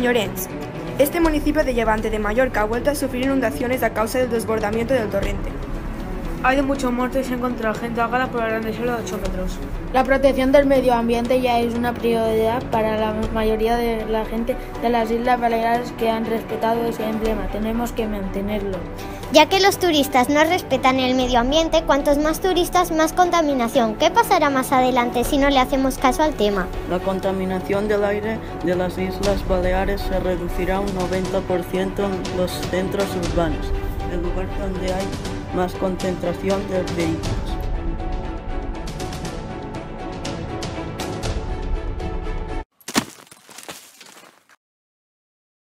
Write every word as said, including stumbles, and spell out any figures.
Llorenç. Este municipio de Llevante de Mallorca ha vuelto a sufrir inundaciones a causa del desbordamiento del torrente. Ha habido muchos muertos y se encuentra gente ahogada por el gran deshielo de ocho metros. La protección del medio ambiente ya es una prioridad para la mayoría de la gente de las Islas Baleares que han respetado ese emblema. Tenemos que mantenerlo. Ya que los turistas no respetan el medio ambiente, cuantos más turistas, más contaminación. ¿Qué pasará más adelante si no le hacemos caso al tema? La contaminación del aire de las Islas Baleares se reducirá un noventa por ciento en los centros urbanos, el lugar donde hay más concentración de vehículos.